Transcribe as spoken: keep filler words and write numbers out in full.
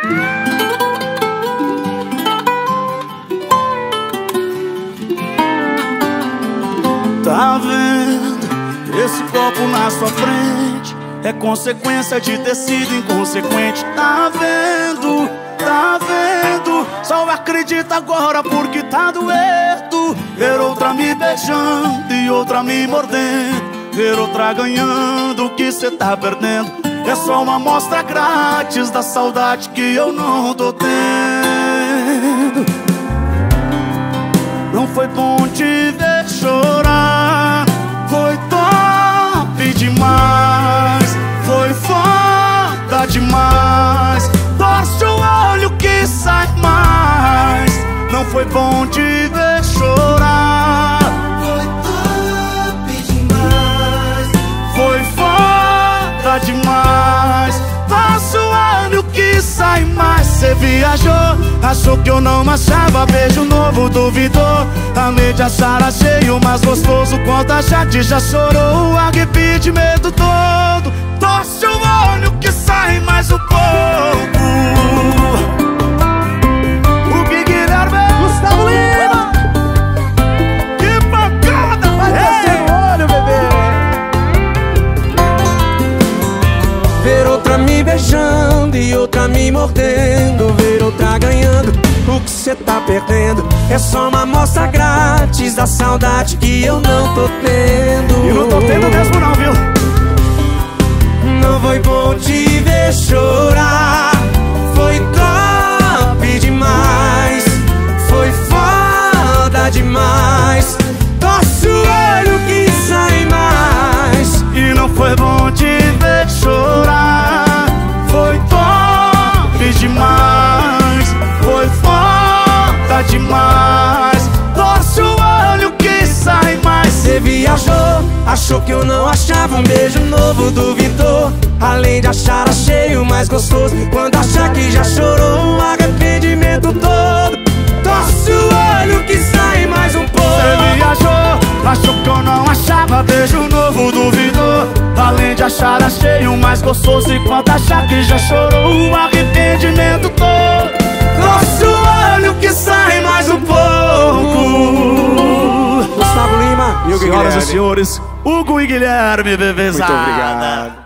Tá vendo? Esse copo na sua frente é consequência de ter sido inconsequente. Tá vendo? Tá vendo? Só acredita agora porque tá doendo. Ver outra me beijando e outra me mordendo, ver outra ganhando o que cê tá perdendo. É só uma amostra grátis da saudade que eu não tô tendo. Não foi bom te ver chorar, foi top demais, foi foda demais. Torce o olho que sai mais. Não foi bom te ver chorar, foi top demais, foi foda demais. Torce o olho que sai mais. Cê viajou, achou que eu não achava beijo novo, duvidou. Além de achar achei o mais gostoso, quanto achar que já chorou o arrependimento todo. Torce o olho que sai mais um pouco. O que Guilherme Gustavo Lima, que pancada. vai descer o olho, bebê. ver outra me beijando e outra me mordendo, ver outra ganhando o que cê tá perdendo. É só uma amostra grátis da saudade que eu não tô tendo. E não tô tendo mesmo não, viu? Não foi bom te ver chorar, foi top demais, foi foda demais. Torce o olho que sai mais. E não foi bom te ver chorar, foi top demais, foi foda demais. Torce o olho que sai mais. Cê viajou, achou que eu não achava um beijo novo, duvidou. Além de achar, achei o mais gostoso, quando achar que já chorou o arrependimento todo. Torce o olho que sai mais um pouco. Cê viajou, achou que eu não achava beijo novo, duvidou. Além de achar, achei o mais gostoso, enquanto achar que já chorou o arrependimento todo. Torce o olho que sai mais um pouco. Gustavo Lima e o Senhoras e Guilherme. senhores, Hugo e Guilherme, bebezada. Muito obrigado.